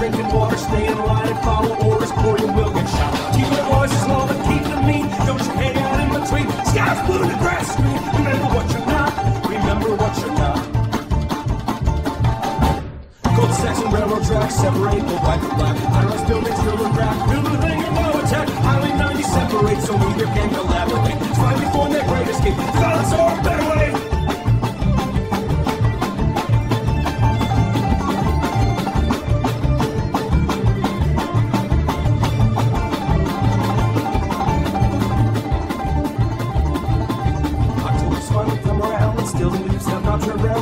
drinking water, stay in line and follow orders, or you will get shot. Keep your voices low and keep them mean. Don't you hang out in between. Sky's blue and the grass is green. Remember what you're not. Remember what you're not. Cold stacks and railroad tracks separate the white and black. High-rise buildings filled with crack. Build a thing and no attack. Highway 90 separates so neither can collaborate. It's finally for their great escape. Violence or a better way. October's finally come around and still the leaves have not turned red.